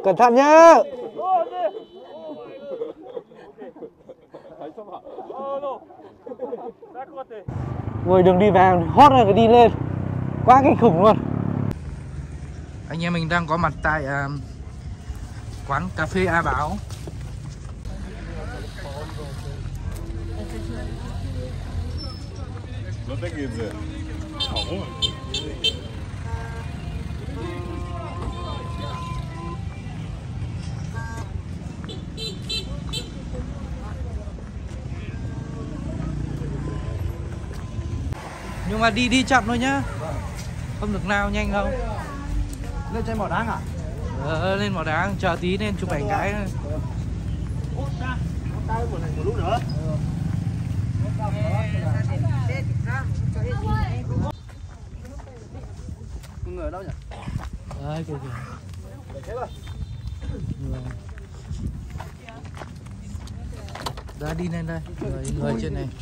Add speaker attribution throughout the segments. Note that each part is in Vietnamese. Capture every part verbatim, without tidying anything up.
Speaker 1: Cẩn thận nhá. Ngồi đường đi vào hót ra cái đi lên. Quá kinh khủng luôn. Anh em mình đang có mặt tại uh, quán cà phê A Báo. Nhưng mà đi đi chậm thôi nhá. Không được nào nhanh đâu.
Speaker 2: Lên trên mỏ đá à?
Speaker 1: Ờ, lên mỏ đá, chờ tí nên chụp ảnh cái.
Speaker 2: Một lúc nữa. Người ở đâu nhỉ?
Speaker 1: Đấy, kìa kìa. Ra đi lên đây, người, người trên này.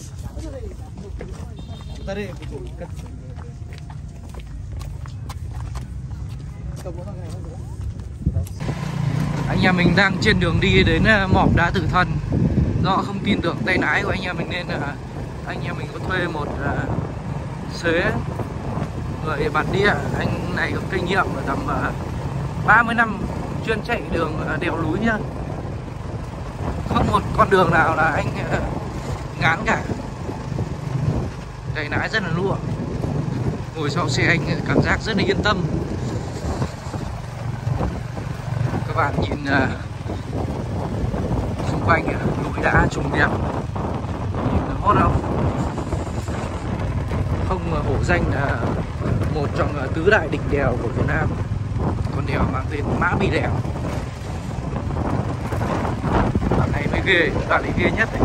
Speaker 1: Anh em mình đang trên đường đi đến mỏm đá Tử Thần. Do không tin tưởng tay lái của anh em mình nên là anh em mình có thuê một uh, xế người bản địa. Anh này có kinh nghiệm ở tầm uh, ba mươi năm chuyên chạy đường uh, đèo núi nhá. Không một con đường nào là anh uh, ngán cả. Tay lái rất là lụa. Ngồi sau xe anh cảm giác rất là yên tâm. Các bạn nhìn uh, xung quanh núi đá trùng điệp, nhìn hot không? Không hổ danh là một trong tứ đại đỉnh đèo của Việt Nam. Con đèo mang tên Mã Pì Đèo. Đoạn này mới ghê, đoạn này ghê nhất đấy.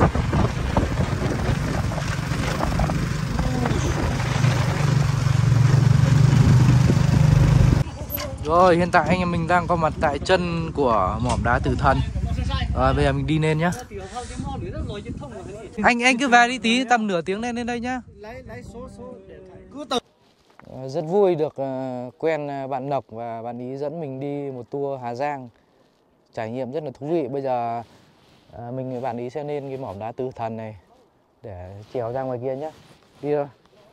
Speaker 1: Rồi hiện tại anh em mình đang có mặt tại chân của mỏm đá Tử Thần. Rồi bây giờ mình đi lên nhá. Anh anh cứ về đi tí, tầm nửa tiếng lên lên đây nhá. Rất vui được quen bạn Lộc và bạn ý dẫn mình đi một tour Hà Giang. Trải nghiệm rất là thú vị. Bây giờ mình và bạn ý sẽ lên cái mỏm đá Tử Thần này để trèo ra ngoài kia nhá. Đi thôi.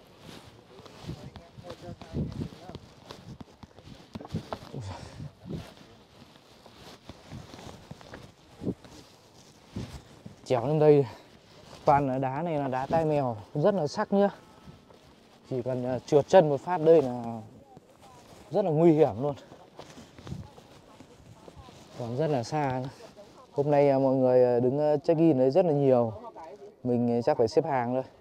Speaker 1: Trèo lên đây toàn là đá này là đá tai mèo, rất là sắc nhá. Chỉ cần trượt chân một phát đây là rất là nguy hiểm luôn. Còn rất là xa. Hôm nay mọi người đứng check in đấy rất là nhiều. Mình chắc phải xếp hàng thôi.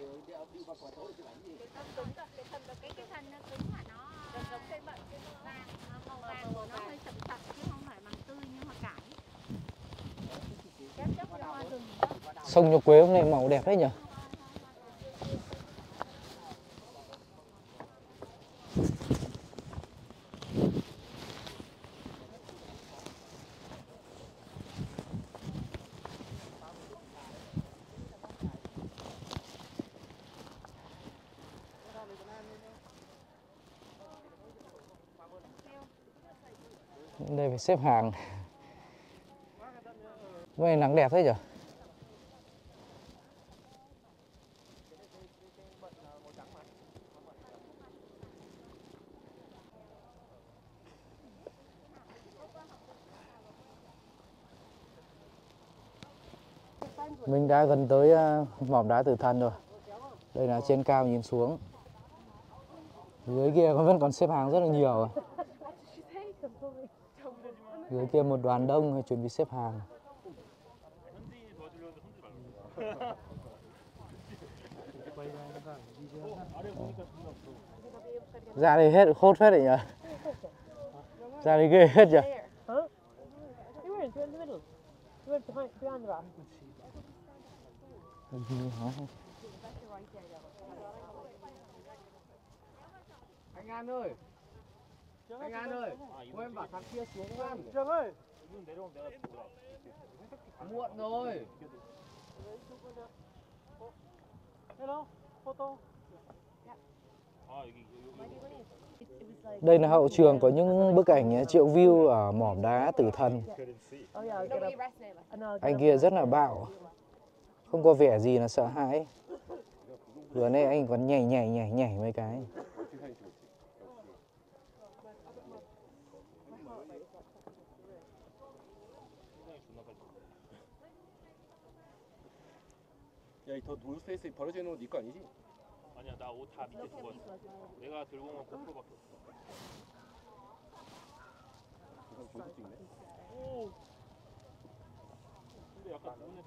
Speaker 1: Sông Nho Quế hôm nay màu đẹp đấy nhỉ. Đây phải xếp hàng. Hôm nay nắng đẹp thế nhỉ. Mình đã gần tới mỏm đá Tử Thần rồi. Đây là trên cao nhìn xuống. Dưới kia vẫn còn xếp hàng rất là nhiều. Dưới kia một đoàn đông chuẩn bị xếp hàng. Ra đây hết khốt hết rồi nhỉ. Ra đây ghê hết nhỉ.
Speaker 2: Anh An ơi, anh An ơi, cô em bảo thằng kia xuống ăn. Trường ơi, muộn rồi. Hello, photo.
Speaker 1: Đây là hậu trường của những bức ảnh triệu view ở mỏm đá Tử Thần. Anh kia rất là bạo, không có vẻ gì là sợ hãi. Vừa nãy anh còn nhảy nhảy nhảy nhảy mấy cái.
Speaker 2: 야, 더 노스페이스에 버려져 있는 건 네 거 아니지?
Speaker 3: 아니야, 나 옷 다 밑에 두고 왔어. 내가 들고 온 건 고프로밖에 없어.
Speaker 2: 이건 계속 찍네.
Speaker 3: 오. 근데 약간 눈에서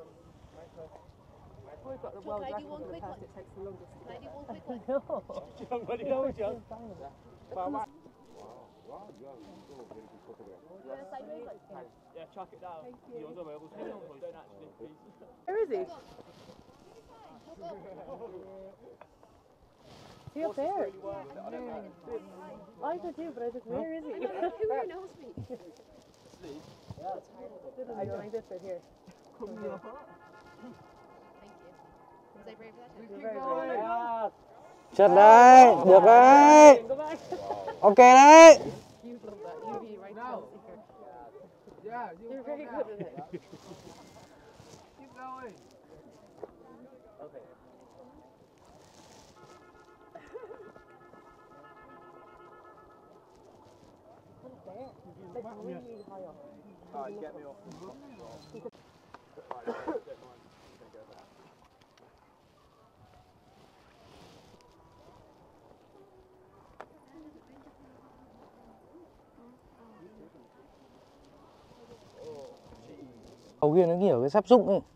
Speaker 4: We've got the world record for the person that takes the longest to get there.
Speaker 3: 양말이 나오지 않아?
Speaker 2: Wow, wow, you have so very good photograph.
Speaker 3: 야, chuck it down. 이 여자 말고 세 명 더 있어.
Speaker 4: Where is he? Is he up there? I could too, but I was like, where is he?
Speaker 5: Who knows me?
Speaker 4: I don't like this right here.
Speaker 5: Thank you. Was I brave that time?
Speaker 4: You're very brave.
Speaker 1: Trượt đấy, được đấy. Ok đấy.
Speaker 4: You love that. You be right now.
Speaker 2: Yeah,
Speaker 4: You're very good at it.
Speaker 2: keep going.
Speaker 4: Like really high up.
Speaker 2: Uh, get me off.
Speaker 1: Đầu kia nó kiểu cái sắp rụng ấy.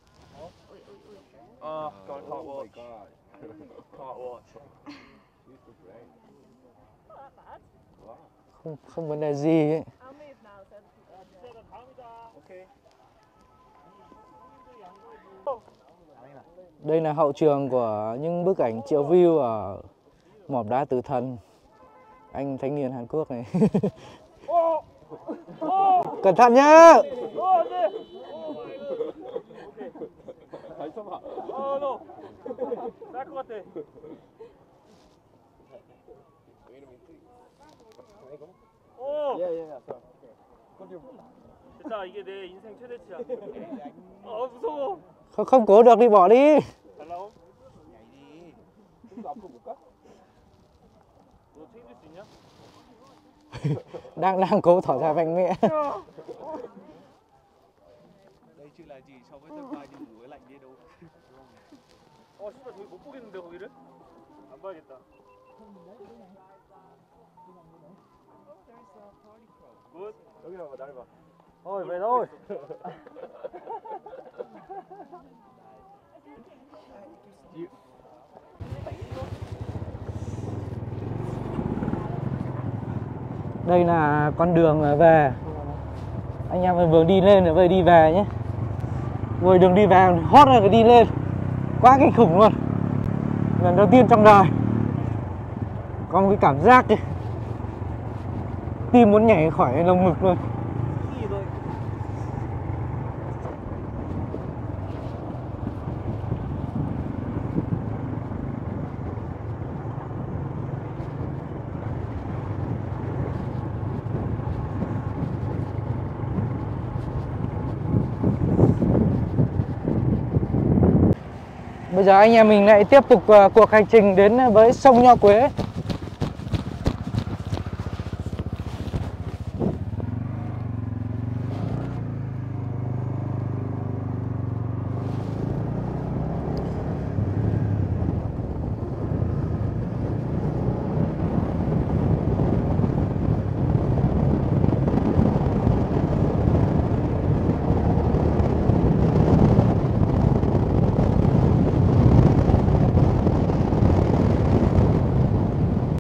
Speaker 3: 아, can't
Speaker 2: Oh my
Speaker 3: watch.
Speaker 2: god.
Speaker 3: Can't watch.
Speaker 2: She's so great.
Speaker 1: Không, không vấn đề gì ấy.
Speaker 2: Okay.
Speaker 1: Đây là hậu trường của những bức ảnh triệu view ở mỏm đá Tử Thần. Anh thanh niên Hàn Quốc này. Cẩn thận nhá.
Speaker 2: 다시 쳐봐.
Speaker 3: 어, 너. 쌀것 같아. 오!
Speaker 2: Yeah, yeah, yeah. Sorry. Continue.
Speaker 3: 됐다, 이게 내 인생 최대치야. 아, 무서워.
Speaker 1: Không, không cố được đi bỏ đi.
Speaker 3: 잘 나옴?
Speaker 2: 좀 더 앞으로 볼까?
Speaker 3: 너 책임질 수 있냐?
Speaker 1: Đang đang cố thỏ ra phanh mẹ.
Speaker 6: Đây chứ là gì so với sân bay đi ngủ lạnh đi đâu.
Speaker 3: 어, 진짜 저기 못 보겠는데, 거기를? 안 봐야겠다. 굿.
Speaker 2: 여기 봐봐, 날 봐.
Speaker 3: 어이, 왜 나와?
Speaker 1: Đây là con đường về. Anh em mình vừa đi lên rồi bây đi về nhé. Rồi đường đi về hot ra cái đi lên. Quá kinh khủng luôn. Lần đầu tiên trong đời có một cái cảm giác ấy. Tim muốn nhảy khỏi lồng ngực luôn. Bây giờ anh em mình lại tiếp tục uh, cuộc hành trình đến với sông Nho Quế.